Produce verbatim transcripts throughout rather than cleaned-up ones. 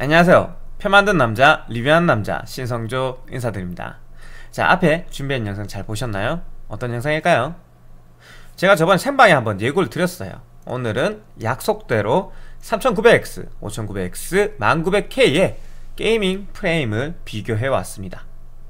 안녕하세요. 표 만든 남자, 리뷰하는 남자 신성조 인사드립니다. 자, 앞에 준비한 영상 잘 보셨나요? 어떤 영상일까요? 제가 저번 생방에 한번 예고를 드렸어요. 오늘은 약속대로 삼천구백 엑스, 오천구백 엑스, 천구백 케이의 게이밍 프레임을 비교해왔습니다.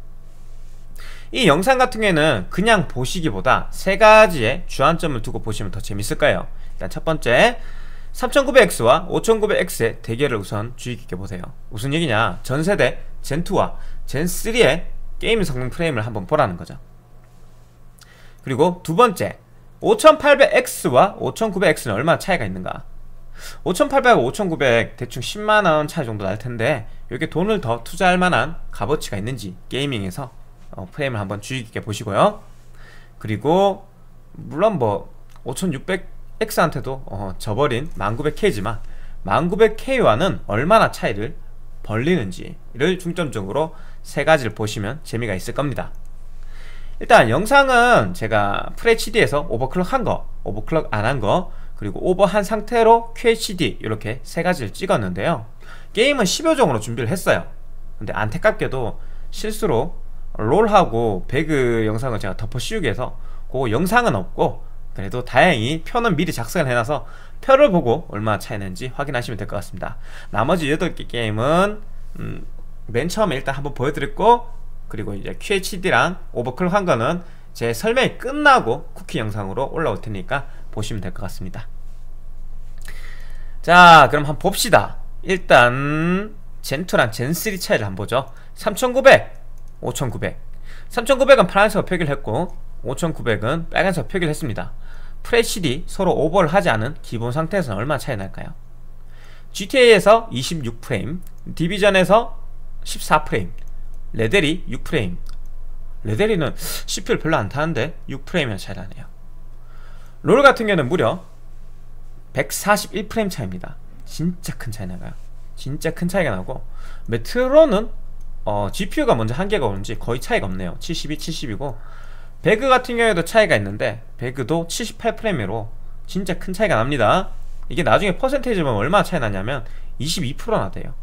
이 영상 같은 경우에는 그냥 보시기보다 세 가지의 주안점을 두고 보시면 더 재밌을 거예요. 일단 첫 번째, 삼천구백 엑스와 오천구백 엑스의 대결을 우선 주의 깊게 보세요. 무슨 얘기냐, 전세대 젠이와 젠쓰리의 게임 성능 프레임을 한번 보라는 거죠. 그리고 두 번째, 오천팔백 엑스와 오천구백 엑스는 얼마나 차이가 있는가. 오천팔백과 오천구백 대충 십만원 차이 정도 날 텐데 여기에 돈을 더 투자할 만한 값어치가 있는지 게이밍에서 어, 프레임을 한번 주의 깊게 보시고요. 그리고 물론 뭐 오천육백 엑스한테도 어, 져버린 천구백 케이지만 천구백 케이와는 얼마나 차이를 벌리는지를 중점적으로 세 가지를 보시면 재미가 있을 겁니다. 일단 영상은 제가 FHD에서 오버클럭 한 거, 오버클럭 안 한 거, 그리고 오버한 상태로 큐에이치디 이렇게 세 가지를 찍었는데요. 게임은 십여종으로 준비를 했어요. 근데 안타깝게도 실수로 롤하고 배그 영상을 제가 덮어 씌우기 해서 그 영상은 없고, 그래도 다행히 표는 미리 작성을 해놔서 표를 보고 얼마나 차이 나는지 확인하시면 될 것 같습니다. 나머지 여덟 개 게임은 음, 맨 처음에 일단 한번 보여드렸고, 그리고 이제 큐에이치디랑 오버클럭 한 거는 제 설명이 끝나고 쿠키 영상으로 올라올 테니까 보시면 될 것 같습니다. 자, 그럼 한번 봅시다. 일단 젠이랑 젠쓰리 차이를 한번 보죠. 삼천구백, 오천구백. 삼천구백은 파란색으로 표기를 했고 오천구백은 빨간색으로 표기를 했습니다. FHD 서로 오버를 하지 않은 기본 상태에서는 얼마나 차이 날까요? 지티에이에서 이십육 프레임, 디비전에서 십사 프레임, 레데리 육 프레임. 레데리는 씨피유를 별로 안 타는데 육 프레임이나 차이 나네요. 롤 같은 경우는 무려 백사십일 프레임 차이입니다. 진짜 큰 차이 나가요. 진짜 큰 차이가 나고, 메트로는 어, 지피유가 먼저 한계가 오는지 거의 차이가 없네요. 칠십이, 칠십이고 배그 같은 경우에도 차이가 있는데 배그도 칠십팔 프레임으로 진짜 큰 차이가 납니다. 이게 나중에 퍼센테이지 보면 얼마나 차이 나냐면 이십이 퍼센트나 돼요.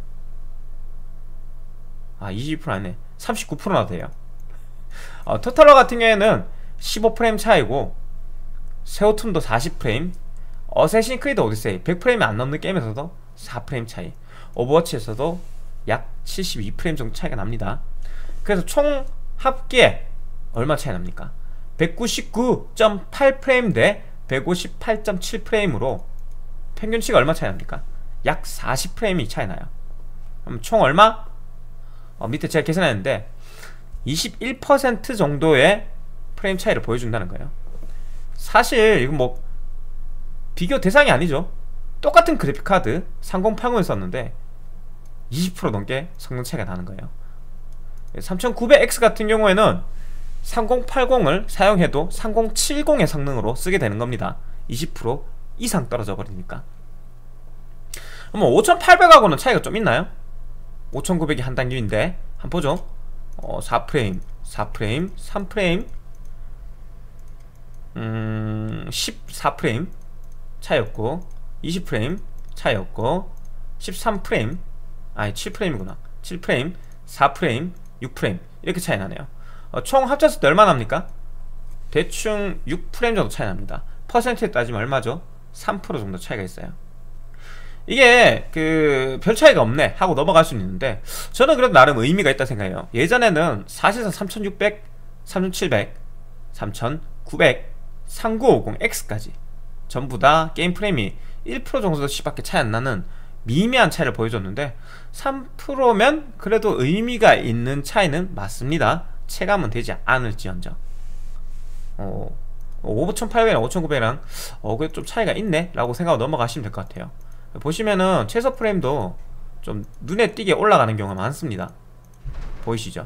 아, 이십이 퍼센트 아니네, 삼십구 퍼센트나 돼요. 어, 토탈러 같은 경우에는 십오 프레임 차이고, 세오툼도 사십 프레임, 어쌔신 크리드 오디세이 백 프레임이 안 넘는 게임에서도 사 프레임 차이, 오버워치에서도 약 칠십이 프레임 정도 차이가 납니다. 그래서 총 합계 얼마 차이 납니까? 백구십구 점 팔 프레임 대 백오십팔 점 칠 프레임으로 평균치가 얼마 차이 납니까? 약 사십 프레임이 차이 나요. 그럼 총 얼마? 어, 밑에 제가 계산했는데 이십일 퍼센트 정도의 프레임 차이를 보여준다는 거예요. 사실 이건 뭐 비교 대상이 아니죠. 똑같은 그래픽카드 삼공팔공을 썼는데 이십 퍼센트 넘게 성능 차이가 나는 거예요. 삼천구백 엑스 같은 경우에는 삼공팔공을 사용해도 삼공칠공의 성능으로 쓰게 되는 겁니다. 이십 퍼센트 이상 떨어져 버리니까. 그럼 오천팔백하고는 차이가 좀 있나요? 오천구백이 한 단계 위인데 한번 보죠. 어, 사 프레임, 사 프레임, 삼 프레임, 음, 십사 프레임 차이였고, 이십 프레임 차이였고, 십삼 프레임, 아니 칠 프레임이구나, 칠 프레임, 사 프레임, 육 프레임 이렇게 차이 나네요. 어, 총 합쳤을 때 얼마 납니까? 대충 육 프레임 정도 차이 납니다. 퍼센트에 따지면 얼마죠? 삼 퍼센트 정도 차이가 있어요. 이게 그 별 차이가 없네 하고 넘어갈 수는 있는데, 저는 그래도 나름 의미가 있다 생각해요. 예전에는 사실상 삼천육백, 삼천칠백, 삼천구백, 삼구오공 엑스까지 전부 다 게임 프레임이 일 퍼센트 정도씩밖에 차이 안 나는 미미한 차이를 보여줬는데, 삼 퍼센트면 그래도 의미가 있는 차이는 맞습니다. 체감은 되지 않을지언정. 어, 오천팔백이랑 오천구백이랑 어, 그래도 좀 차이가 있네 라고 생각하고 넘어가시면 될 것 같아요. 보시면은 최소 프레임도 좀 눈에 띄게 올라가는 경우가 많습니다. 보이시죠?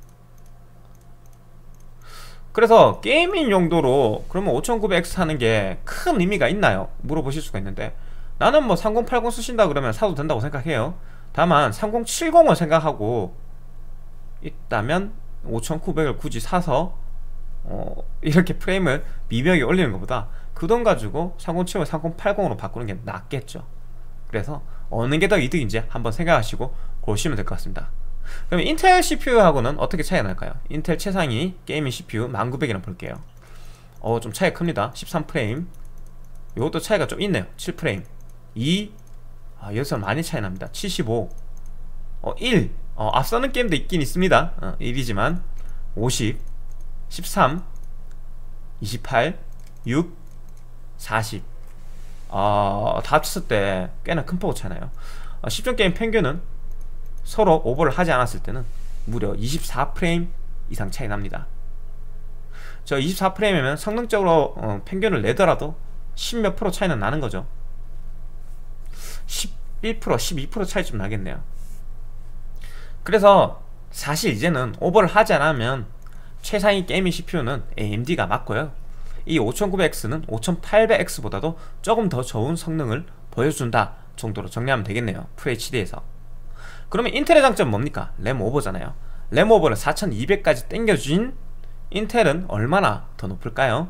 그래서 게이밍 용도로 그러면 오천구백 엑스 하는 게 큰 의미가 있나요? 물어보실 수가 있는데, 나는 뭐 삼공팔공 쓰신다 그러면 사도 된다고 생각해요. 다만 삼공칠공을 생각하고 있다면 오천구백을 굳이 사서 어, 이렇게 프레임을 미묘하게 올리는 것보다 그 돈 가지고 삼공칠공, 삼공팔공으로 바꾸는 게 낫겠죠. 그래서 어느 게 더 이득인지 한번 생각하시고 고르시면 될 것 같습니다. 그럼 인텔 씨피유하고는 어떻게 차이가 날까요? 인텔 최상위 게이밍 씨피유 천구백이랑 볼게요. 어, 좀 차이가 큽니다. 십삼 프레임. 요것도 차이가 좀 있네요. 칠 프레임. 이. 아, 여기서 많이 차이 납니다. 칠십오. 어, 일. 어, 앞서는 게임도 있긴 있습니다. 어, 일이지만 오십, 십삼, 이십팔, 육, 사십. 어, 다 합쳤을 때 꽤나 큰 폭으로 차나요. 어, 십 점 게임 평균은 서로 오버를 하지 않았을 때는 무려 이십사 프레임 이상 차이 납니다. 저 이십사 프레임이면 성능적으로 어, 평균을 내더라도 십 몇 프로 차이는 나는 거죠. 십일 퍼센트, 십이 퍼센트 차이 좀 나겠네요. 그래서 사실 이제는 오버를 하지 않으면 최상위 게이밍 씨피유는 에이엠디가 맞고요, 이 오천구백 엑스는 오천팔백 엑스보다도 조금 더 좋은 성능을 보여준다 정도로 정리하면 되겠네요. 풀에이치디에서. 그러면 인텔의 장점은 뭡니까? 램 오버잖아요. 램 오버를 사천이백까지 땡겨준 인텔은 얼마나 더 높을까요?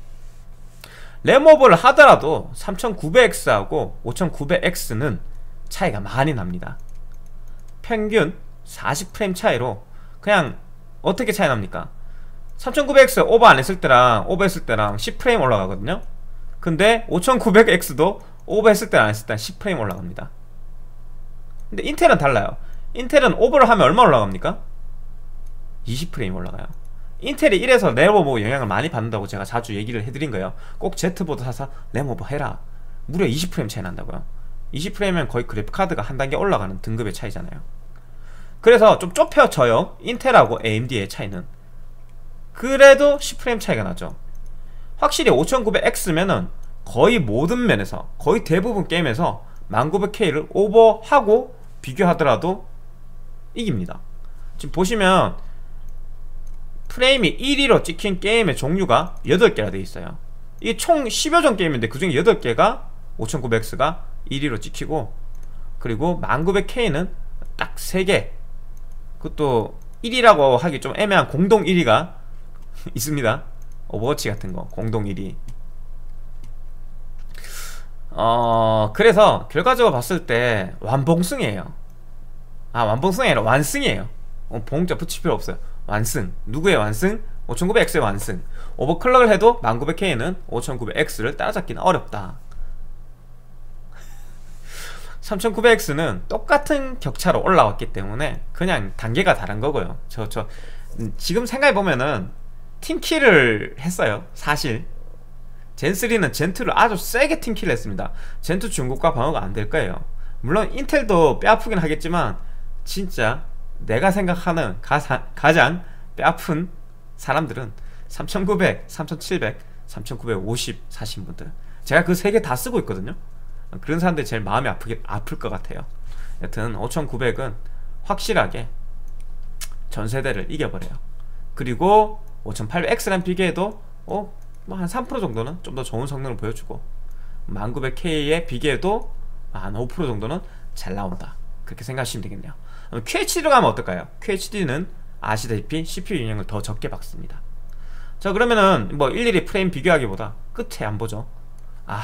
램 오버를 하더라도 삼천구백 엑스하고 오천구백 엑스는 차이가 많이 납니다. 평균 사십 프레임 차이로 그냥 어떻게 차이 납니까? 삼천구백 엑스 오버 안 했을 때랑 오버 했을 때랑 십 프레임 올라가거든요. 근데 오천구백 엑스도 오버 했을 때랑 안 했을 때랑 십 프레임 올라갑니다. 근데 인텔은 달라요. 인텔은 오버를 하면 얼마 올라갑니까? 이십 프레임 올라가요. 인텔이 이래서 램 오버 영향을 많이 받는다고 제가 자주 얘기를 해드린 거예요. 꼭 Z보드 사서 램 오버 해라. 무려 이십 프레임 차이 난다고요. 이십 프레임이면 거의 그래픽카드가 한 단계 올라가는 등급의 차이잖아요. 그래서 좀 좁혀져요, 인텔하고 에이엠디의 차이는. 그래도 십 프레임 차이가 나죠. 확실히 오천구백 엑스면은 거의 모든 면에서, 거의 대부분 게임에서 천구백 케이를 오버하고 비교하더라도 이깁니다. 지금 보시면 프레임이 일 위로 찍힌 게임의 종류가 여덟 개나 되어 있어요. 이게 총 십여 종 게임인데 그중에 여덟 개가 오천구백 엑스가 일 위로 찍히고, 그리고 천구백 케이는 딱 세 개, 그것도 일 위라고 하기 좀 애매한 공동 일 위가 있습니다. 오버워치 같은 거 공동 일 위. 어, 그래서 결과적으로 봤을 때 완봉승이에요. 아, 완봉승이 아니라 완승이에요. 어, 봉자 붙일 필요 없어요. 완승. 누구의 완승? 오천구백 엑스의 완승. 오버클럭을 해도 천구백 케이는 오천구백 엑스를 따라잡기는 어렵다. 삼천구백 엑스는 똑같은 격차로 올라왔기 때문에 그냥 단계가 다른 거고요. 저, 저, 음, 지금 생각해보면은 팀킬을 했어요. 사실 젠쓰리는 젠투를 아주 세게 팀킬을 했습니다. 젠투 중국과 방어가 안 될 거예요. 물론 인텔도 뼈아프긴 하겠지만 진짜 내가 생각하는 가사, 가장 뼈아픈 사람들은 삼천구백, 삼천칠백, 삼천구백오십 사신 분들, 제가 그 세 개 다 쓰고 있거든요. 그런 사람들이 제일 마음이 아프게, 아플 것 같아요. 여튼 오천구백은 확실하게 전세대를 이겨버려요. 그리고 오천팔백 엑스랑 비교해도 어? 뭐 한 삼 퍼센트 정도는 좀 더 좋은 성능을 보여주고, 천구백 케이에 비교해도 한 오 퍼센트 정도는 잘 나온다, 그렇게 생각하시면 되겠네요. 큐에이치디로 가면 어떨까요? 큐에이치디는 아시다시피 씨피유 영향을 더 적게 받습니다. 자, 그러면은 뭐 일일이 프레임 비교하기보다 끝에 안 보죠. 아,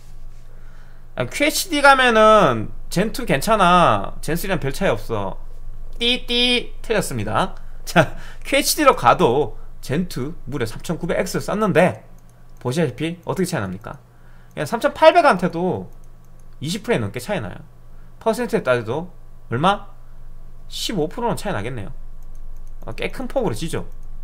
큐에이치디 가면은 젠투 괜찮아, 젠쓰리랑 별 차이 없어. 띠띠 틀렸습니다. 자, 큐에이치디로 가도 젠투 무려 삼천구백 엑스를 썼는데 보시다시피 어떻게 차이 납니까? 그냥 삼천팔백한테도 이십 프레임 넘게 차이 나요. 퍼센트에 따져도 얼마? 십오 퍼센트는 차이 나겠네요. 어, 꽤 큰 폭으로 지죠.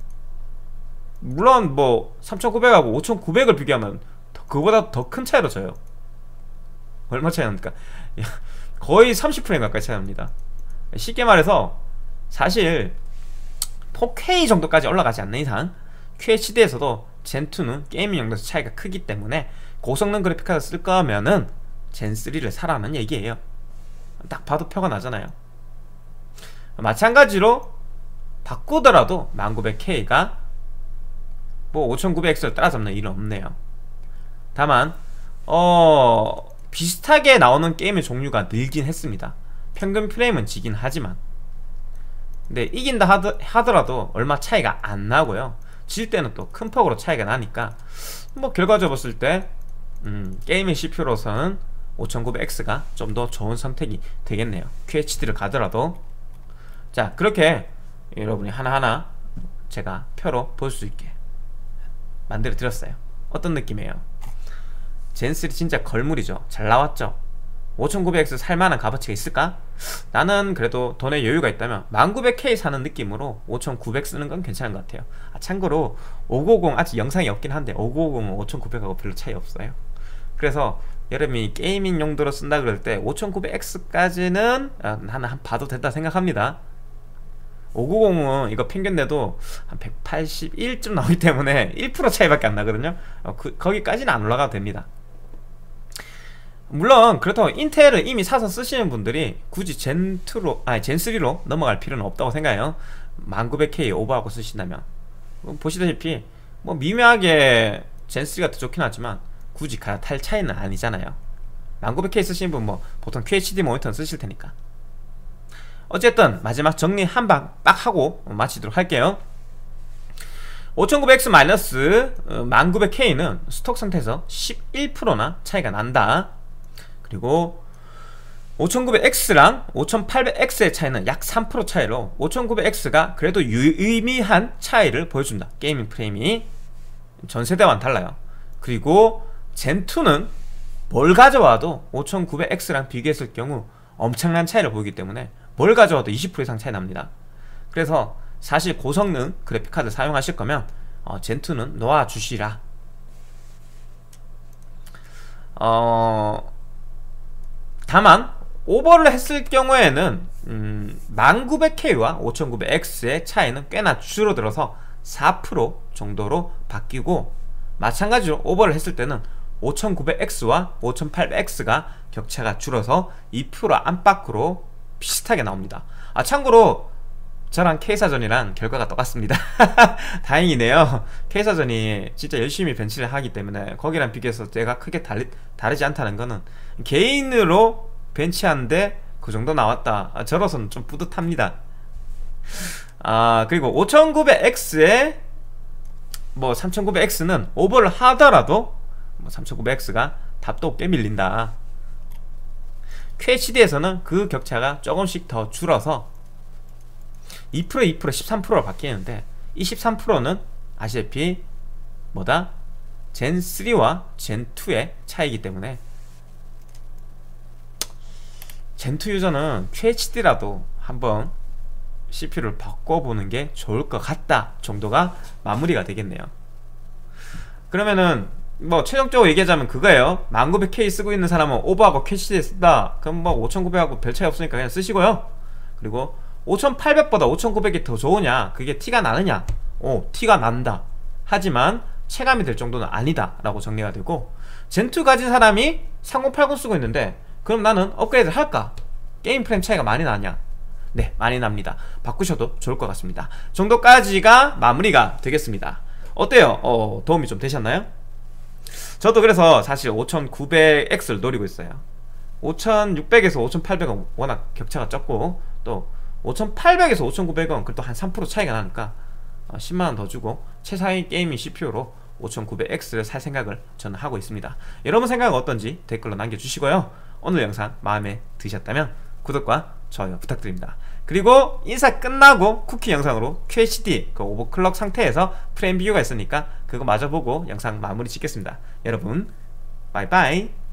물론 뭐 삼천구백하고 오천구백을 비교하면 더, 그거보다 더 큰 차이로 져요. 얼마 차이 납니까? 거의 삼십 프레임 가까이 차이 납니다. 쉽게 말해서 사실 사 케이 정도까지 올라가지 않는 이상 큐에이치디에서도 젠투는 게이밍 용도에서 차이가 크기 때문에 고성능 그래픽카드 쓸 거면은 젠쓰리를 사라는 얘기예요. 딱 봐도 표가 나잖아요. 마찬가지로 바꾸더라도 천구백 케이가 뭐 오천구백 엑스를 따라잡는 일은 없네요. 다만 어... 비슷하게 나오는 게임의 종류가 늘긴 했습니다. 평균 프레임은 지긴 하지만, 근데 이긴다 하더, 하더라도 얼마 차이가 안 나고요. 질 때는 또 큰 폭으로 차이가 나니까 뭐 결과적으로 봤을 때 음, 게이밍 씨피유로서는 오천구백 엑스가 좀 더 좋은 선택이 되겠네요. 큐에이치디를 가더라도. 자, 그렇게 여러분이 하나하나 제가 표로 볼 수 있게 만들어 드렸어요. 어떤 느낌이에요? 젠쓰리 진짜 걸물이죠. 잘 나왔죠. 오천구백 엑스 살만한 값어치가 있을까? 나는 그래도 돈에 여유가 있다면 만구백 케이 사는 느낌으로 오천구백 쓰는 건 괜찮은 것 같아요. 아, 참고로 오백오십 아직 영상이 없긴 한데 오백오십은 오천구백하고 별로 차이 없어요. 그래서 여러분이 게이밍 용도로 쓴다 그럴 때 오천구백 엑스까지는 나는 한 봐도 된다 생각합니다. 오백오십은 이거 평균 내도 한 백팔십일쯤 나오기 때문에 일 퍼센트 차이밖에 안 나거든요. 어, 그, 거기까지는 안 올라가도 됩니다. 물론 그렇다고 인텔을 이미 사서 쓰시는 분들이 굳이 젠이로 아니 젠쓰리로 넘어갈 필요는 없다고 생각해요. 만구백 케이 오버하고 쓰신다면 보시다시피 뭐 미묘하게 젠쓰리가 더 좋긴 하지만 굳이 갈아탈 차이는 아니잖아요. 만구백 케이 쓰시는 분 뭐 보통 큐에이치디 모니터는 쓰실 테니까. 어쨌든 마지막 정리 한 방 딱 하고 마치도록 할게요. 오천구백 엑스 마이너스 만구백 케이는 스톡 상태에서 십일 퍼센트나 차이가 난다. 그리고 오천구백 엑스랑 오천팔백 엑스의 차이는 약 삼 퍼센트 차이로 오천구백 엑스가 그래도 유의미한 차이를 보여준다. 게이밍 프레임이 전세대와는 달라요. 그리고 젠이는 뭘 가져와도 오천구백 엑스랑 비교했을 경우 엄청난 차이를 보이기 때문에 뭘 가져와도 이십 퍼센트 이상 차이 납니다. 그래서 사실 고성능 그래픽카드 사용하실 거면 어, 젠이는 놓아주시라. 어... 다만 오버를 했을 경우에는 음, 만구백 케이와 오천구백 엑스의 차이는 꽤나 줄어들어서 사 퍼센트 정도로 바뀌고, 마찬가지로 오버를 했을 때는 오천구백 엑스와 오천팔백 엑스가 격차가 줄어서 이 퍼센트 안팎으로 비슷하게 나옵니다. 아, 참고로 저랑 K사전이랑 결과가 똑같습니다. 다행이네요. K사전이 진짜 열심히 벤치를 하기 때문에 거기랑 비교해서 제가 크게 다르, 다르지 않다는 거는 개인으로 벤치하는데 그 정도 나왔다. 아, 저로서는 좀 뿌듯합니다. 아, 그리고 오천구백 엑스에 뭐 삼천구백 엑스는 오버를 하더라도 뭐 삼천구백 엑스가 답도 꽤 밀린다. 큐에이치디에서는 그 격차가 조금씩 더 줄어서 이 퍼센트, 이 퍼센트, 십삼 퍼센트로 바뀌는데 이 십삼 퍼센트는 아시다시피 뭐다? 젠쓰리와 젠이의 차이이기 때문에 젠이 유저는 큐에이치디라도 한번 씨피유를 바꿔보는 게 좋을 것 같다 정도가 마무리가 되겠네요. 그러면은 뭐 최종적으로 얘기하자면 그거예요. 만구백 케이 쓰고 있는 사람은 오버하고 큐에이치디 쓴다. 그럼 뭐 오천구백하고 별 차이 없으니까 그냥 쓰시고요. 그리고 오천팔백보다 오천구백이 더 좋으냐, 그게 티가 나느냐? 오, 티가 난다. 하지만 체감이 될 정도는 아니다 라고 정리가 되고, 젠이 가진 사람이 삼공팔공 쓰고 있는데 그럼 나는 업그레이드 할까? 게임 프레임 차이가 많이 나냐? 네, 많이 납니다. 바꾸셔도 좋을 것 같습니다. 정도까지가 마무리가 되겠습니다. 어때요? 어, 도움이 좀 되셨나요? 저도 그래서 사실 오천구백 엑스를 노리고 있어요. 오천육백에서 오천팔백은 워낙 격차가 적고, 또 오천팔백에서 오천구백은 그래도 한 삼 퍼센트 차이가 나니까 십만 원 더 주고 최상위 게이밍 씨피유로 오천구백 엑스를 살 생각을 저는 하고 있습니다. 여러분 생각은 어떤지 댓글로 남겨주시고요. 오늘 영상 마음에 드셨다면 구독과 좋아요 부탁드립니다. 그리고 인사 끝나고 쿠키 영상으로 큐에이치디 그 오버클럭 상태에서 프레임 비교가 있으니까 그거 마저 보고 영상 마무리 짓겠습니다. 여러분 바이바이.